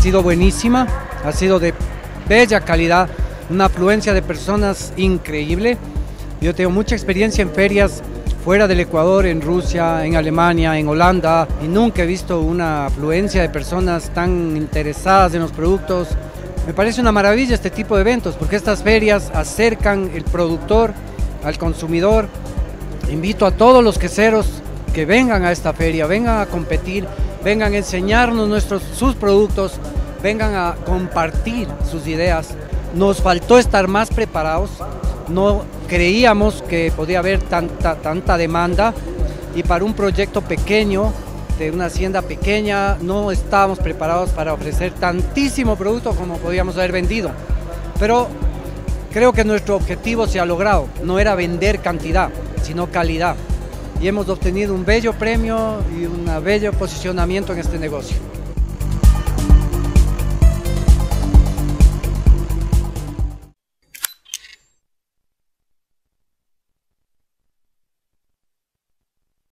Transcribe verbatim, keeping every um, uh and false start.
sido buenísima, ha sido de bella calidad, una afluencia de personas increíble. Yo tengo mucha experiencia en ferias fuera del Ecuador, en Rusia, en Alemania, en Holanda, y nunca he visto una afluencia de personas tan interesadas en los productos. Me parece una maravilla este tipo de eventos, porque estas ferias acercan el productor al consumidor. Invito a todos los queseros que vengan a esta feria, vengan a competir, vengan a enseñarnos nuestros, sus productos, vengan a compartir sus ideas. Nos faltó estar más preparados, no creíamos que podía haber tanta, tanta demanda, y para un proyecto pequeño, de una hacienda pequeña, no estábamos preparados para ofrecer tantísimo producto como podíamos haber vendido. Pero creo que nuestro objetivo se ha logrado, no era vender cantidad, sino calidad. Y hemos obtenido un bello premio y un bello posicionamiento en este negocio.